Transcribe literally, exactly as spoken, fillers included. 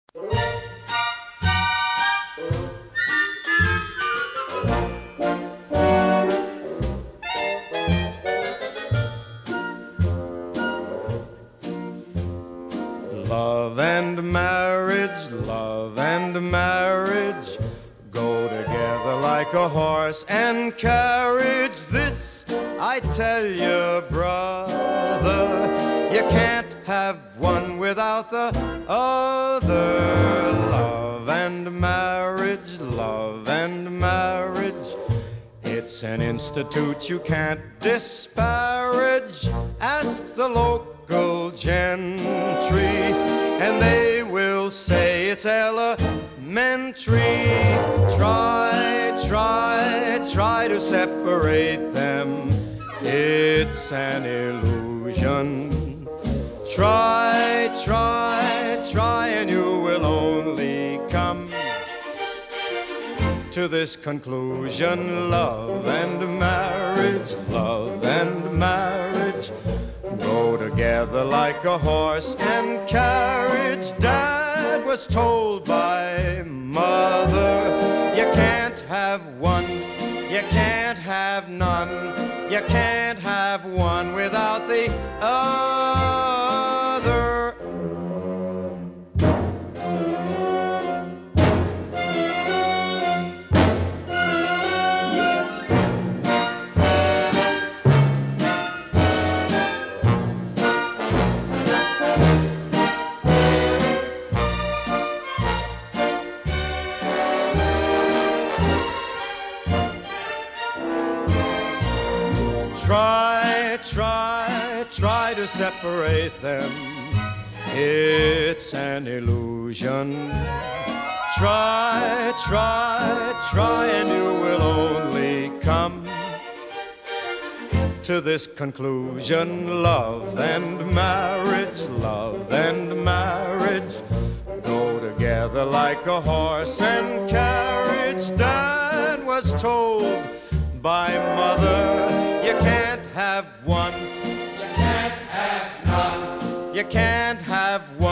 Love and marriage, love and marriage go together like a horse and carriage. This I tell you, brother, you can't have one without the other. Love and marriage, love and marriage, it's an institute you can't disparage. Ask the local gentry, and they will say it's elementary. Try, try, try to separate them, it's an illusion. Try, try, try, and you will only come to this conclusion. Love and marriage, love and marriage go together like a horse and carriage. Dad was told by mother, you can't have one, you can't have none, you can't have one without the other. Try, try, try to separate them, it's an illusion. Try, try, try, and you will only come to this conclusion. Love and marriage, love and marriage go together like a horse and carriage. Dad was told by mother, you can't have one, you can't have none, you can't have one